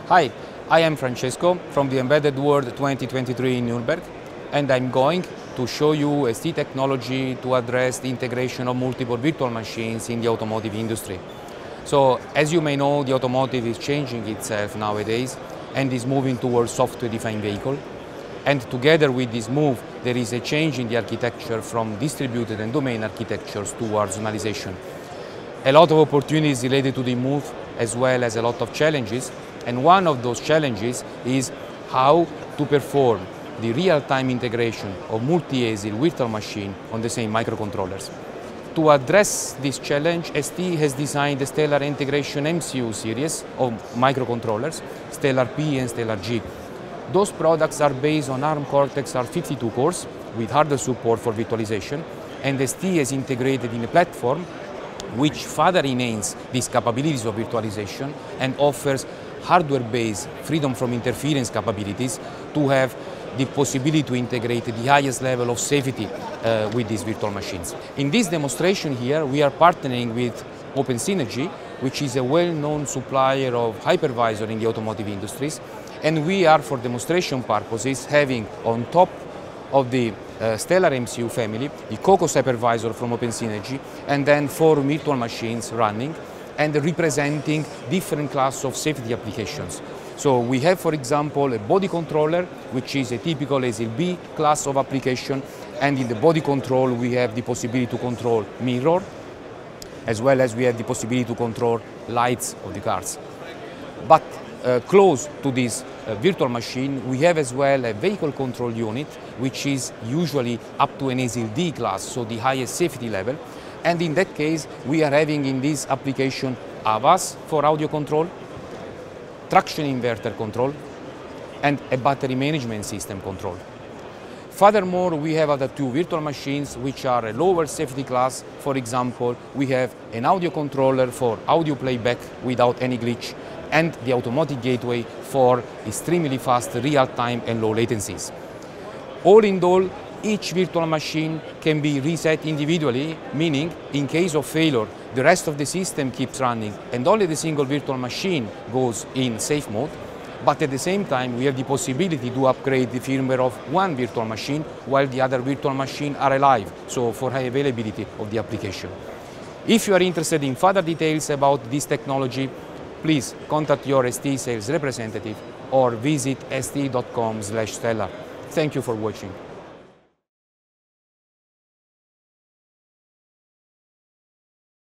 Hi, I am Francesco from the Embedded World 2023 in Nuremberg, and I'm going to show you ST technology to address the integration of multiple virtual machines in the automotive industry. So, as you may know, the automotive is changing itself nowadays and is moving towards software-defined vehicle. And together with this move, there is a change in the architecture from distributed and domain architectures towards zonalization. A lot of opportunities related to the move, as well as a lot of challenges. And one of those challenges is how to perform the real-time integration of multi-ASIL virtual machine on the same microcontrollers. To address this challenge, ST has designed the Stellar Integration MCU series of microcontrollers, Stellar P and Stellar G. Those products are based on ARM Cortex-R52 cores with hardware support for virtualization, and ST has integrated in a platform which further enhances these capabilities of virtualization and offers hardware-based freedom from interference capabilities to have the possibility to integrate the highest level of safety with these virtual machines. In this demonstration here, we are partnering with OpenSynergy, which is a well-known supplier of hypervisor in the automotive industries, and we are, for demonstration purposes, having on top of the Stellar MCU family the COCOS hypervisor from OpenSynergy, and then 4 virtual machines running and representing different classes of safety applications. So we have, for example, a body controller, which is a typical ASIL B class of application, and in the body control we have the possibility to control mirror, as well as we have the possibility to control lights of the cars. But close to this virtual machine, we have as well a vehicle control unit, which is usually up to an ASIL D class, so the highest safety level. And in that case, we are having in this application AVAS for audio control, traction inverter control, and a battery management system control. Furthermore, we have other 2 virtual machines which are a lower safety class. For example, we have an audio controller for audio playback without any glitch, and the automotive gateway for extremely fast real-time and low latencies. All in all, each virtual machine can be reset individually, meaning in case of failure, the rest of the system keeps running and only the single virtual machine goes in safe mode. But at the same time, we have the possibility to upgrade the firmware of one virtual machine while the other virtual machines are alive, so for high availability of the application. If you are interested in further details about this technology, please contact your ST sales representative or visit st.com/stellar. Thank you for watching.